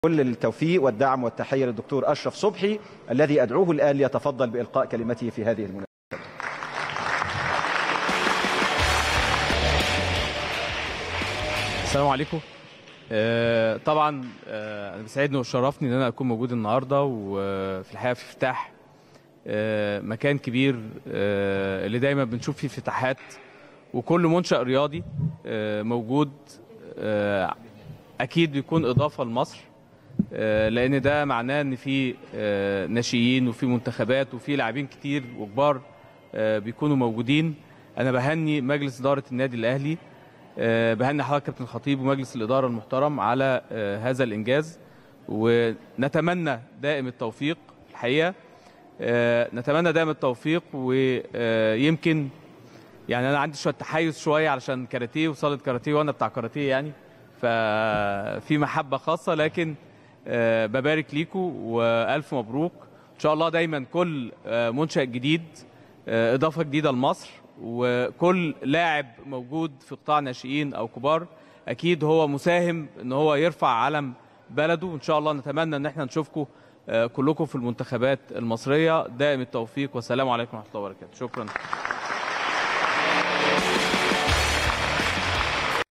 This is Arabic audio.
كل التوفيق والدعم والتحية للدكتور أشرف صبحي الذي أدعوه الآن ليتفضل بإلقاء كلمته في هذه المناسبة. السلام عليكم. طبعا انا بيسعدني وشرفني ان انا اكون موجود النهارده، وفي الحقيقه في افتتاح مكان كبير اللي دايما بنشوف فيه افتتاحات، وكل منشأ رياضي موجود اكيد بيكون اضافه لمصر، لان ده معناه ان في ناشئين وفي منتخبات وفي لاعبين كتير وكبار بيكونوا موجودين. انا بهني مجلس اداره النادي الاهلي، بهني حضرتك كابتن خطيب ومجلس الاداره المحترم على هذا الانجاز، ونتمنى دائم التوفيق. الحقيقه نتمنى دائم التوفيق، ويمكن يعني انا عندي شويه تحيز شويه علشان كاراتيه وصاله كاراتيه وانا بتاع كاراتيه، يعني ففي محبه خاصه، لكن ببارك ليكم والف مبروك. ان شاء الله دايما كل منشأ جديد اضافه جديده لمصر، وكل لاعب موجود في قطاع ناشئين او كبار اكيد هو مساهم ان هو يرفع علم بلده. وان شاء الله نتمنى ان احنا نشوفكم كلكم في المنتخبات المصريه. دائم التوفيق والسلام عليكم ورحمه الله وبركاته. شكرا.